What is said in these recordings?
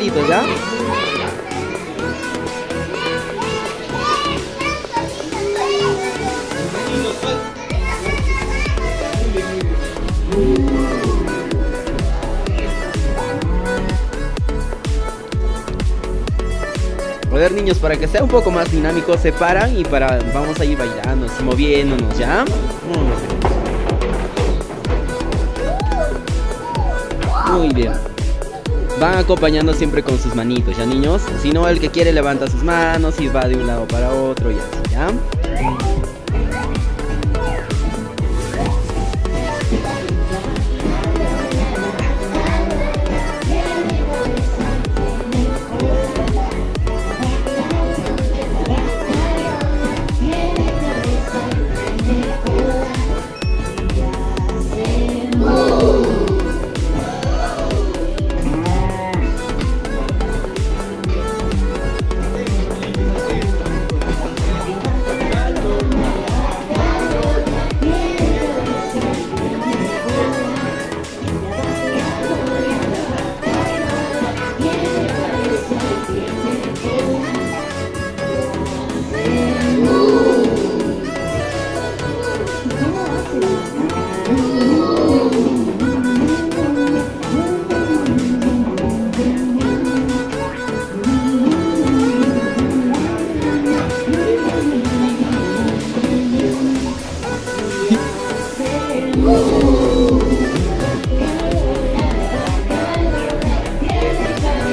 poquito, ¿ya? A ver, niños, para que sea un poco más dinámico, se paran y vamos a ir bailando, así, moviéndonos, ¿ya? Muy bien. Van acompañando siempre con sus manitos, ¿ya, niños? Si no, el que quiere levanta sus manos y va de un lado para otro y así, ¿ya?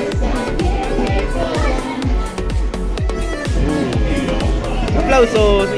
¡Aplausos!